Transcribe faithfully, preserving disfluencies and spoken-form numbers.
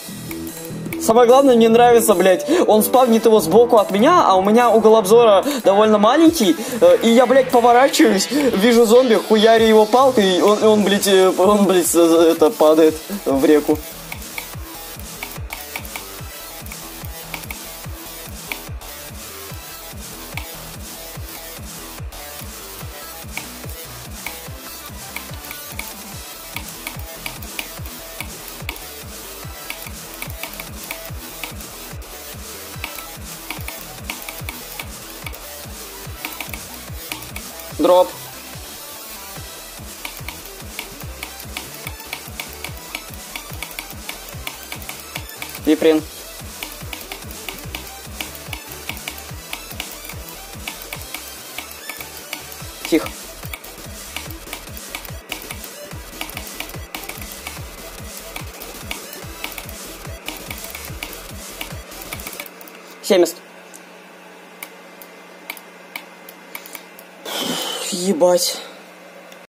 Самое главное, мне нравится, блядь, он спавнит его сбоку от меня, а у меня угол обзора довольно маленький, и я, блядь, поворачиваюсь, вижу зомби, хуярю его палкой, и он, он, блядь, он, блядь, это, падает в реку. Дроп. Виприн. Тихо. семьдесят. Ебать.